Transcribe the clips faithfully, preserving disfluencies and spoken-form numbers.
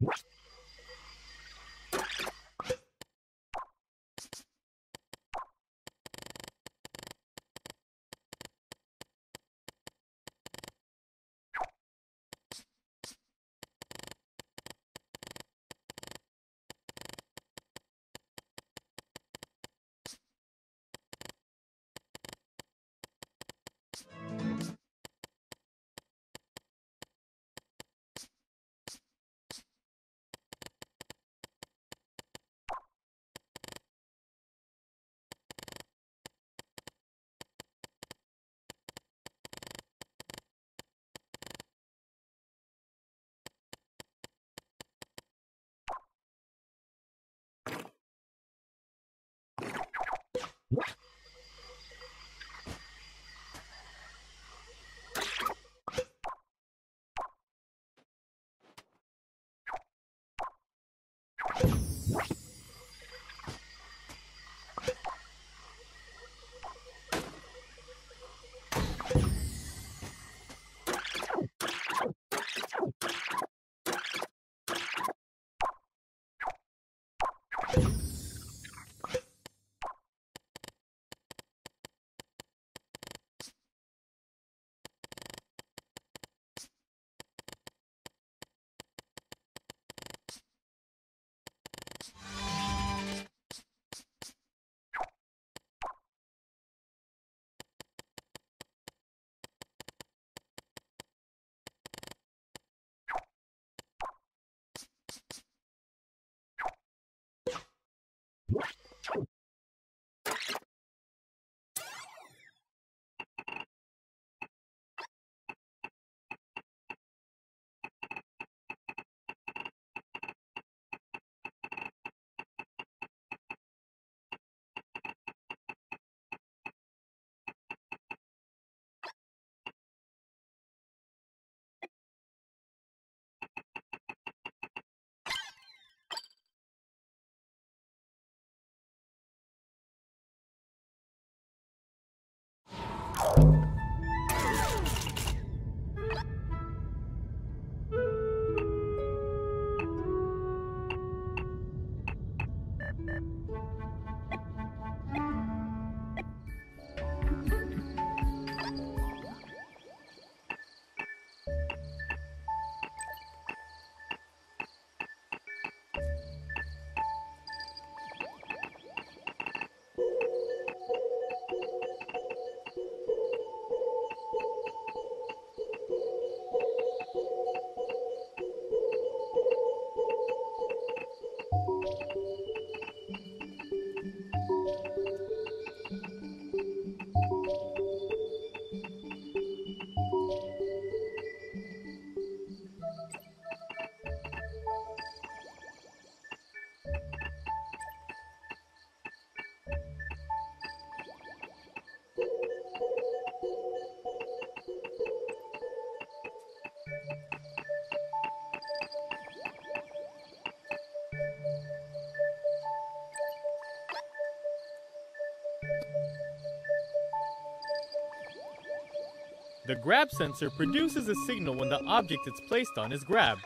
The grab sensor produces a signal when the object it's placed on is grabbed.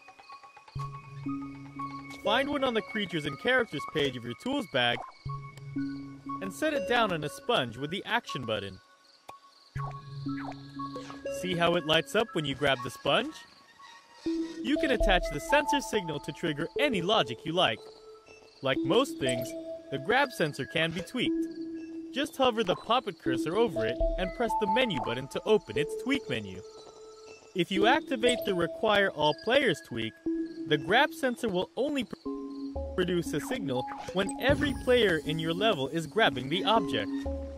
Find one on the Creatures and Characters page of your tools bag and set it down on a sponge with the action button. See how it lights up when you grab the sponge? You can attach the sensor signal to trigger any logic you like. Like most things, the grab sensor can be tweaked. Just hover the puppet cursor over it and press the menu button to open its tweak menu. If you activate the Require All Players tweak, the grab sensor will only pr produce a signal when every player in your level is grabbing the object.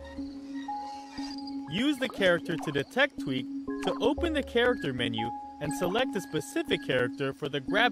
Use the Character to Detect tweak to open the character menu and select a specific character for the grab.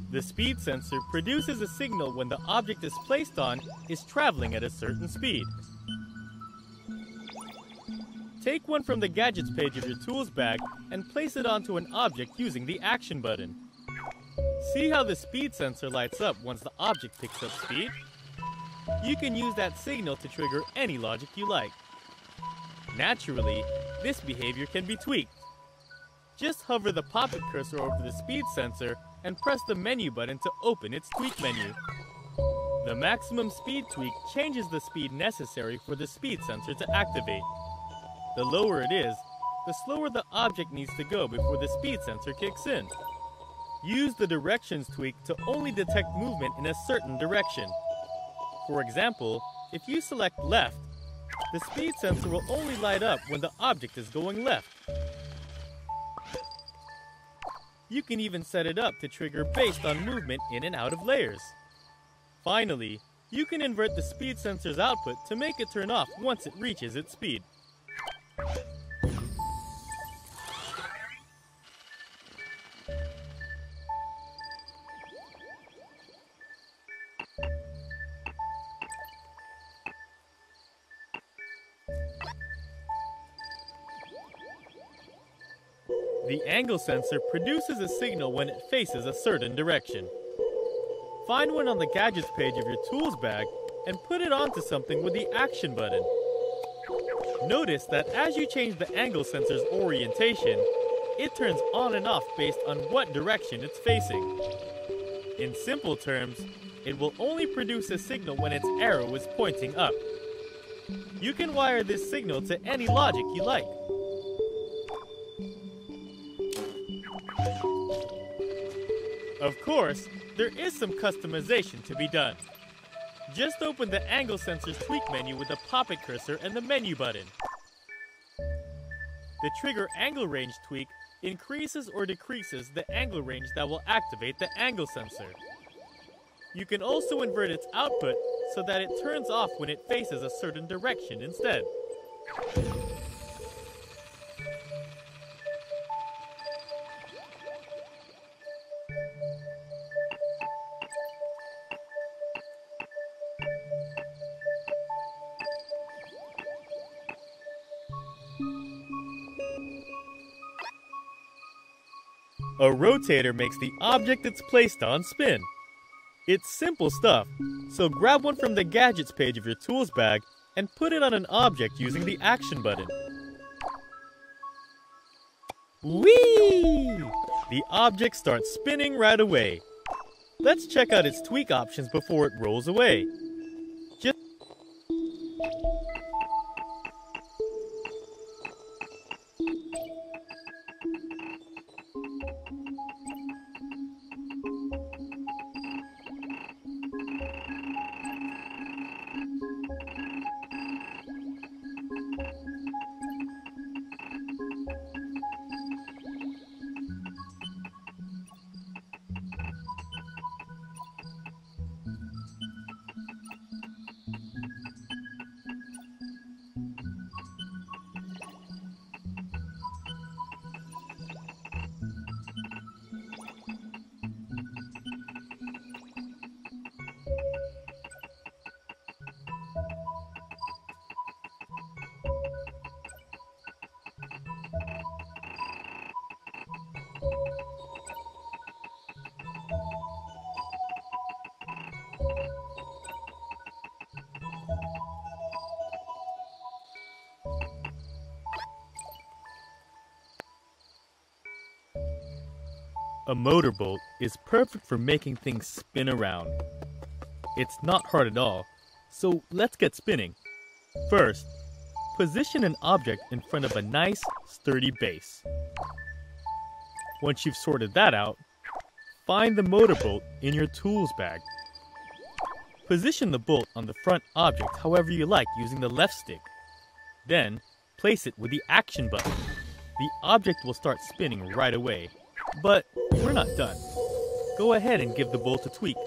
The speed sensor produces a signal when the object is placed on is traveling at a certain speed. Take one from the Gadgets page of your tools bag and place it onto an object using the Action button. See how the speed sensor lights up once the object picks up speed? You can use that signal to trigger any logic you like. Naturally, this behavior can be tweaked. Just hover the Pop-It cursor over the speed sensor and press the menu button to open its tweak menu. The maximum speed tweak changes the speed necessary for the speed sensor to activate. The lower it is, the slower the object needs to go before the speed sensor kicks in. Use the directions tweak to only detect movement in a certain direction. For example, if you select left, the speed sensor will only light up when the object is going left. You can even set it up to trigger based on movement in and out of layers. Finally, you can invert the speed sensor's output to make it turn off once it reaches its speed. The angle sensor produces a signal when it faces a certain direction. Find one on the Gadgets page of your tools bag and put it onto something with the Action button. Notice that as you change the angle sensor's orientation, it turns on and off based on what direction it's facing. In simple terms, it will only produce a signal when its arrow is pointing up. You can wire this signal to any logic you like. Of course, there is some customization to be done. Just open the angle sensor's tweak menu with the Pop-It cursor and the menu button. The trigger angle range tweak increases or decreases the angle range that will activate the angle sensor. You can also invert its output so that it turns off when it faces a certain direction instead. A rotator makes the object it's placed on spin. It's simple stuff, so grab one from the Gadgets page of your tools bag and put it on an object using the Action button. Whee! The object starts spinning right away. Let's check out its tweak options before it rolls away. Just A motorboat is perfect for making things spin around. It's not hard at all, so let's get spinning. First, position an object in front of a nice, sturdy base. Once you've sorted that out, find the motorboat in your tools bag. Position the bolt on the front object however you like using the left stick. Then, place it with the Action button. The object will start spinning right away. But we're not done. Go ahead and give the bolt a tweak.